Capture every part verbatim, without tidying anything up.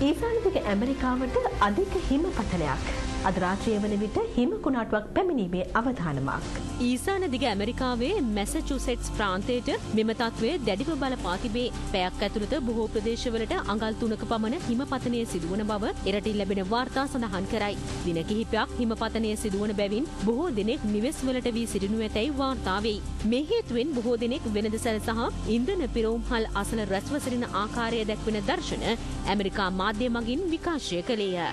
ඊසානදිග ඇමරිකාවට අධික හිම පතනයක්. අද රාත්‍රිය වන විට හිම කුණාටුවක් පැමිණීමේ අවධානමක්. ඊසානදිග ඇමරිකාවේ මැසචුසෙට්ස් ප්‍රාන්තයට මෙම තත්ත්වය දැඩිව බලපා තිබේ. පැයක් ඇතුළත බොහෝ ප්‍රදේශවලට අඟල් තුනක පමණ හිමපතනය සිදුවන බව එරටින් ලැබෙන වාර්තා සඳහන් කරයි. දින කිහිපයක් හිමපතනය සිදුවන බැවින් බොහෝ දෙනෙක් නිවෙස්වලට වී සිටිනු ඇතැයි වාර්තා වෙයි. මේ හේතුවෙන් බොහෝ දෙනෙක් වෙනද සැල සහ ඉන්ධන පිරවුම්හල් අසල රැස්ව සිටින ආකාරය දැක්වෙන දර්ශන ඇමරිකා මාධ්‍ය මගින් විකාශය කළේය.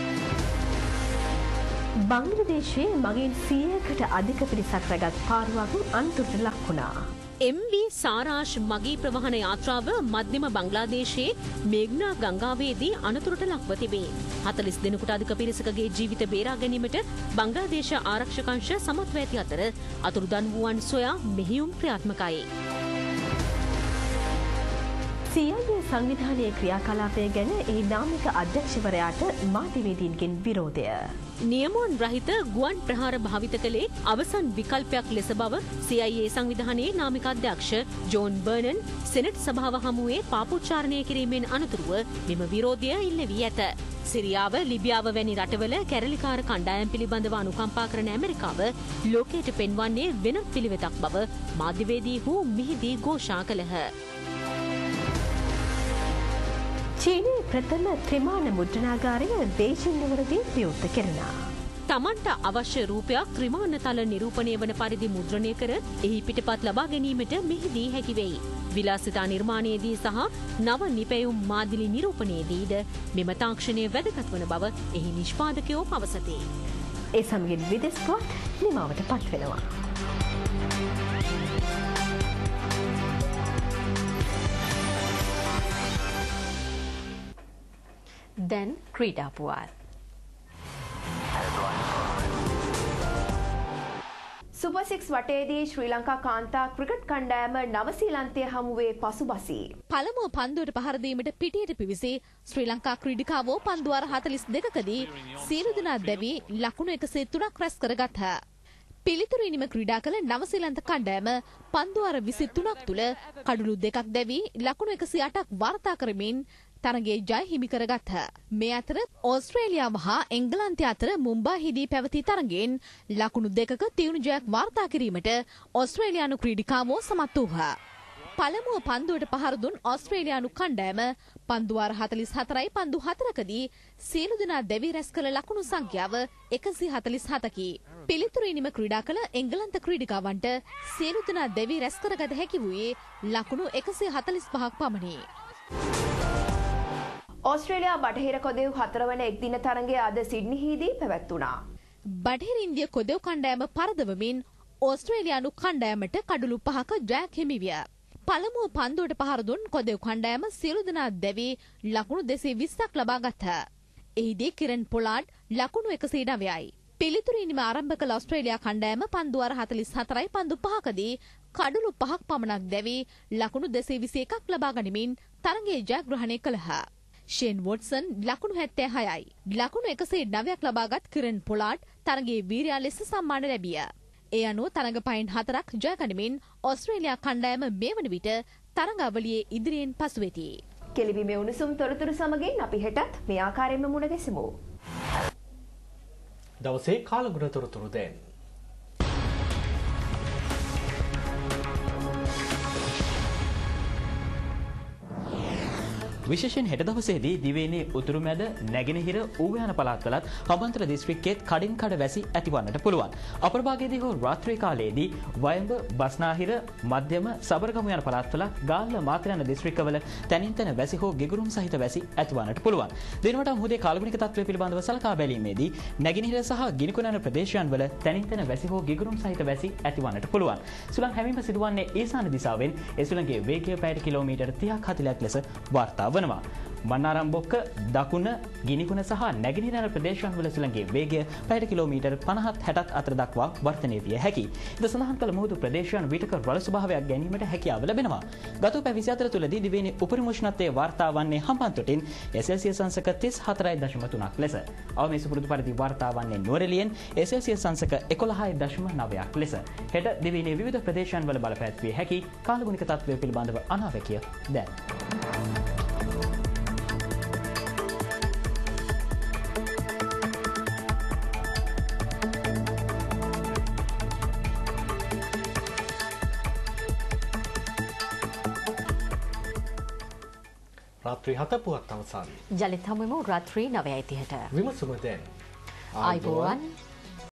බංග්ලාදේශයේ මගින් සියයකට අධික පිරිසක් රැගත් පාරුවක් අන්තුරට ලක් වුණා. එම් වී සාරාෂ් මගී ප්‍රවාහන යාත්‍රාව මධ්‍යම බංග්ලාදේශයේ මේග්නා ගංගාවේදී අනතුරට ලක්ව තිබේ. හතළිස් දෙනෙකුට අධික පිරිසකගේ ජීවිත බේරා ගැනීමට බංග්ලාදේශ ආරක්ෂක අංශ සමත්ව ඇති අතර අතුරුදන් වූවන් සොයා මෙහෙයුම් ක්‍රියාත්මකයි. සී ආයි ඒ සංවිධානයේ ක්‍රියාකලාපය ගැන එහි නාමික අධ්‍යක්ෂවරයාට මාධ්‍යවේදීන්ගෙන් විරෝධය. නියමුවන් රහිත ගුවන් ප්‍රහාර භාවිත කළේ අවසන් විකල්පයක් ලෙස බව සී ආයි ඒ සංවිධානයේ නාමික අධ්‍යක්ෂ ජෝන් බර්නන් සෙනෙට් සභාව හමුවේ පාපෝච්චාරණය කිරීමෙන් අනතුරුව මෙම විරෝධය ඉල්ල වී ඇත. සිරියාව, ලිබියාව වැනි රටවල කැරලිකාර කණ්ඩායම් පිළිබඳව අනුකම්පා කරන ඇමරිකාව ලෝකයට පෙන්වන්නේ වෙනත් පිළිවෙතක් බව මාධ්‍යවේදීහු මිහිදී ഘോഷා කළහ. චීනයේ ප්‍රථම ත්‍රිමාන මුද්‍රණාගාරය බේජිං නුවරදී විවෘත කෙරුණා. තමන්ට අවශ්‍ය රූපයක් ත්‍රිමාන තල නිරූපණය වන පරිදි මුද්‍රණය කර එහි පිටපත් ලබා ගැනීමට මෙහිදී හැකි වෙයි. විලාසිතා නිර්මාණයේදී සහ නව නිපැයුම් මාදිලි නිරූපණයේදීද මෙම තාක්ෂණය වැදගත් වන බව එහි නිෂ්පාදකයෝ පවසති. ඒ සමගින් විදෙස් පුවත් නිමාවට පත් වෙනවා. දැන් ක්‍රීඩා පුවත්. සුපර් සික්ස් වටේදී ශ්‍රී ලංකා කාන්තා ක්‍රිකට් කණ්ඩායම නවසීලන්තය හමුවේ පසුබසී. පළමුව පන්දුවට පහර දීමට පිටියට පිවිසි ශ්‍රී ලංකා ක්‍රීඩිකාවෝ පන්දු වාර හතළිස් දෙකකදී සියලු දෙනා දැවි ලකුණු එකසිය තුනක් රැස් කරගත්හ. පිළිතුරු ඉනිම ක්‍රීඩා කළ නවසීලන්ත කණ්ඩායම පන්දු වාර විසි තුනක් තුල කඩලු දෙකක් දැවි ලකුණු එකසිය අටක් වාර්තා කරමින් තරගයේ ජය හිමි කරගත්හ. මේ අතර ඕස්ට්‍රේලියාව හා එංගලන්තය අතර මුම්බායිහිදී පැවති තරගයෙන් ලකුණු දෙකක තියුණු ජයක් වාර්තා කිරීමට ඕස්ට්‍රේලියානු ක්‍රීඩිකාවෝ සමත් වූහ. පළමුව පන්දුවට පහර දුන් ඕස්ට්‍රේලියානු කණ්ඩායම පන්දු වාර හතළිස් හතරයි පන්දු හතරකදී සියලු දෙනා දැවි රැස් කළ ලකුණු සංඛ්‍යාව එකසිය හතළිස් හතකි. පිළිතුරු ඉනිම ක්‍රීඩා කළ එංගලන්ත ක්‍රීඩිකාවන්ට සියලු දෙනා දැවි රැස් කරගත හැකි වූයේ ලකුණු එකසිය හතළිස් පහක් පමණි. ඕස්ට්‍රේලියා බටහිර කොදෙව් හතරවන එක්දින තරගය අද සිඩ්නිහිදී පැවැත්වුණා. බටහිර ඉන්දිය කොදෙව් කණ්ඩායම පරදවමින් ඕස්ට්‍රේලියානු කණ්ඩායමට කඩලු පහක ජයක් හිමි විය. පළමුව පන්දුවට පහර දුන් කොදෙව් කණ්ඩායම සියලු දෙනා දැවි ලකුණු දෙසිය විස්සක් ලබා ගත්හ. එහිදී කිරන් පොලාඩ් ලකුණු එකසිය නවයයි. පිළිතුරු ඉනිම ආරම්භ කළ ඕස්ට්‍රේලියා කණ්ඩායම පන්දු වාර හතළිස් හතරයි පන්දු පහකදී කඩලු පහක් පමණක් දැවි ලකුණු දෙසිය විසි එකක් ලබා ගනිමින් තරගයේ ජයග්‍රහණය කළහ. ෂේන් වොට්සන් ලකුණු හැත්තෑ හයයි. ලකුණු එකසිය නවයක් ලබාගත් කිරන් පොලාඩ් තරගයේ වීරයා ලෙස සම්මාන ලැබිය. ඒ අනුව තරග පයින් හතරක් ජය ගනිමින් ඕස්ට්‍රේලියා කණ්ඩායම මේ වන විට තරගාවලියේ ඉදිරියෙන් පසු වෙති. කෙලිබිමේ උණුසුම් තොරතුරු සමගින් අපි හෙටත් මේ ආකාරයෙන්ම මුණ ගැසෙමු. දවසේ කාලගුණ තොරතුරු දැන්. විශේෂයෙන් හෙට දවසේදී දිවයිනේ උතුරු මැද නැගෙනහිර ඌවැයන පළාත්වලත් හමන්තර දිස්ත්‍රික්කයේත් කඩින් කඩ වැසි ඇතිවන්නට පුළුවන්. අපරභාගයේදී හෝ රාත්‍රී කාලයේදී වයඹ, බස්නාහිර, මධ්‍යම, සබරගමු යන පළාත්වල ගාල්ල, මාතර යන දිස්ත්‍රික්කවල තැනින් තැන වැසි හෝ ගිගුරුම් සහිත වැසි ඇතිවන්නට පුළුවන්. දිනවට මුහුදේ කාලගුණික තත්ත්වය පිළිබඳව සලකා බැලීමේදී නැගෙනහිර සහ ගිනිකුණ යන ප්‍රදේශයන්වල තැනින් තැන වැසි හෝ ගිගුරුම් සහිත වැසි ඇතිවන්නට පුළුවන්. සුළං හැමීම සිදුවන්නේ ඊසාන දිසාවෙන්. ඒ සුළංගේ වේගය පැයට කිලෝමීටර් තිහක් හතළිහක් ලෙස වාර්තා වනවා. මන්නාරම්බොක්ක, දකුණ, ගිනිකුණ සහ නැගෙනහිර යන ප්‍රදේශයන්වල සුළංගේ වේගය පැයට කිලෝමීටර් පනහත් හැටත් අතර දක්වා වර්ධනය විය හැකියි. ඉද සඳහන් කළ මුහුදු ප්‍රදේශයන් විටක රළ ස්වභාවයක් ගැනීමට හැකියාව ලැබෙනවා. ගත පැය විසි හතර තුලදී දිවයිනේ උපරිම උෂ්ණත්වය වාර්තා වන්නේ හම්බන්තොටින් සෙල්සියස් අංශක තිස් හතරයි දශම තුනක් ලෙස. අවමේ සුපුරුදු පරිදි වාර්තා වන්නේ නුවරඑළියෙන් සෙල්සියස් අංශක එකොළහයි දශම නවයක් ලෙස. හෙට දිවයිනේ විවිධ ප්‍රදේශයන්වල බලපෑත්විය හැකි කාලගුණික තත්ත්වය පිළිබඳව අනාවැකිය දැන්. රාත්‍රී හත පුවත් අවසන්. ජලිත හමුවෙමු රාත්‍රී නවයයි තිහට. විමසුම දැන්. ආයිබෝවන්.